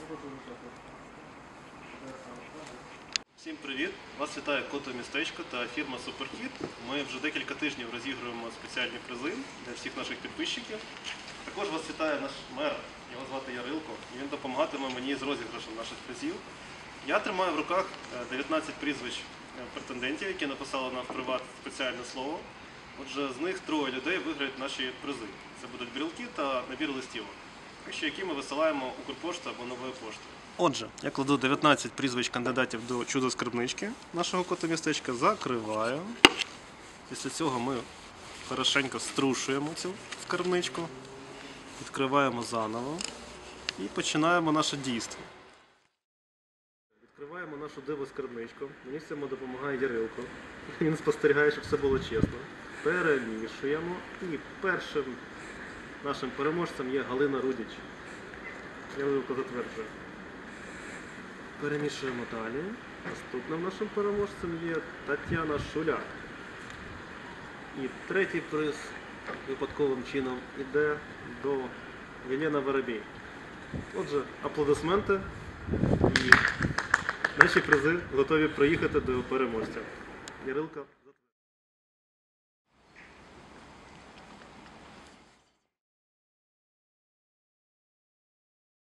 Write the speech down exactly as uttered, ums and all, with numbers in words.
Всім привіт! Вас вітає Кото-містечко та фірма Суперкіт. Ми вже декілька тижнів розігруємо спеціальні призи для всіх наших підписчиків. Також вас вітає наш мер, його звати Ярилко, і він допомагатиме мені з розіграшем наших призів. Я тримаю в руках дев'ятнадцять прізвищ претендентів, які написали нам в приват спеціальне слово. Отже, з них троє людей виграють наші призи. Це будуть брілки та набір листівок, які ми висилаємо Укрпоштою або Новою поштою. Отже, я кладу дев'ятнадцять прізвищ кандидатів до чудо-скарбнички нашого Кото-містечка, закриваю. Після цього ми хорошенько струшуємо цю скарбничку, відкриваємо заново і починаємо наше дійство. Відкриваємо нашу диво-скарбничку. Мені в цьому допомагає Ярилко. Він спостерігає, щоб все було чесно. Перемішуємо. І першим нашим переможцем є Галина Рудіч. Ярилко затверджує. Перемішуємо далі. Наступним нашим переможцем є Тетяна Шуляк. І третій приз випадковим чином йде до Єлена Воробій. Отже, аплодисменти. І наші призи готові приїхати до переможця. Ярилко.